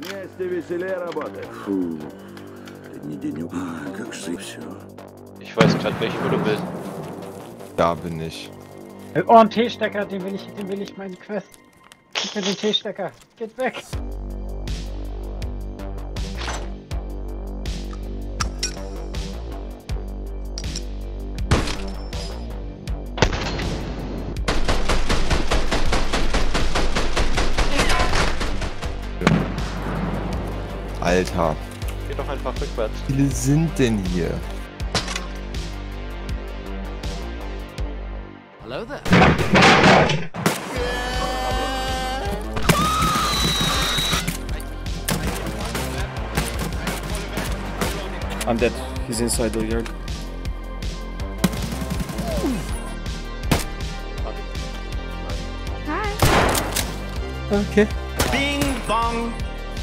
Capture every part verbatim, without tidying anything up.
Фу, это не денек. А, как же все. Ich weiß gerade nicht, wo du bist. Da bin ich. Oh, ein T-Stecker, den will ich, den will ich meine Quest. Gib mir den T-Stecker. Geht weg. Alter. Geh doch einfach rückwärts. Wie viele sind denn hier? Hello there. I'm dead. He's inside the yard. Hi. Okay. Bing bong.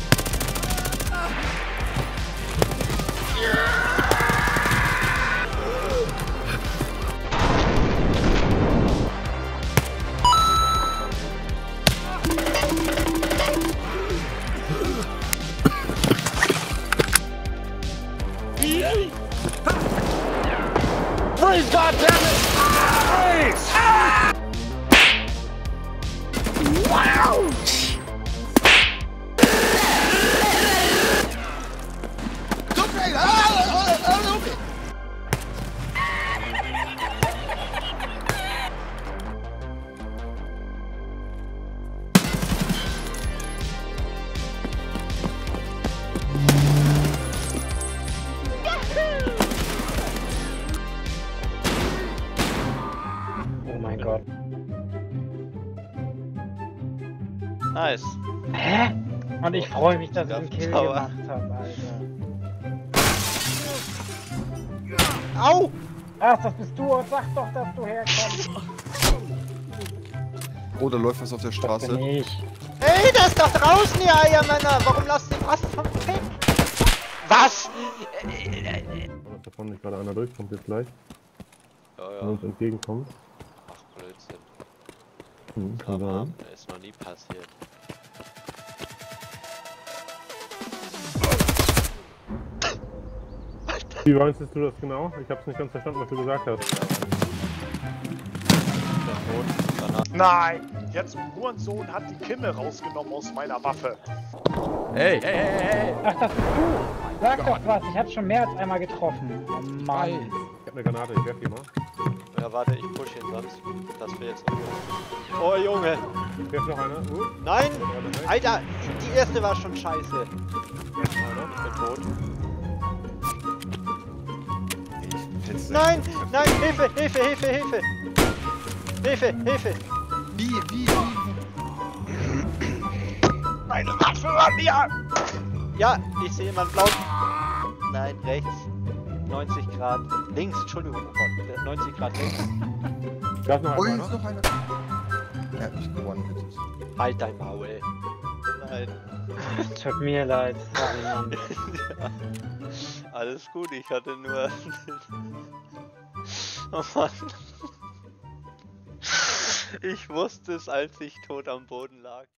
Freeze, goddammit! Freeze! Ah! Wow! Oh mein Gott. Nice. Hä? Und ich freue mich, dass ich einen Kill Sauer. gemacht habe, Alter. Au! Ach, das bist du. Sag doch, dass du herkommst. Oh, da läuft was auf der Das Straße. bin ich. Ey, das ist doch draußen, ihr Eiermänner! Warum lasst ihr was vom Fick? Was? Da vorne nicht gerade einer durch, kommt jetzt gleich. Ja, Und ja. uns entgegenkommt. Ach, Blödsinn. Hm, kann Aber sein. das ist noch nie passiert. Wie meinst du das genau? Ich hab's nicht ganz verstanden, was du gesagt hast. Nein! Jetzt Hurensohn hat die Kimme rausgenommen aus meiner Waffe. Hey, hey, hey, hey! Ach, das bist du. Sag doch was. Ich hab schon mehr als einmal getroffen. Oh Mann. Ich hab eine Granate, ich werf die mal. Ja, warte, ich push ihn sonst. Das wir jetzt noch. Oh, Junge! Ich werf noch einer. Uh, Nein! gerade weg. Alter, die erste war schon scheiße. Ich bin tot. Nein! Nein! Hilfe! Hilfe! Hilfe! Hilfe! Hilfe! Hilfe! Wie, wie, wie? Meine Waffe an mir! Ja, ich sehe jemanden blau. Nein, rechts. neunzig Grad. Links, Entschuldigung. Oh Gott, neunzig Grad links. Da ist noch Oh, einer. jetzt ist noch einer. Er hat mich gewonnen. Halt dein Maul. Nein. Tut mir leid. Sorry, Mann. Ja. Alles gut, ich hatte nur... Oh Mann. Ich wusste es, als ich tot am Boden lag.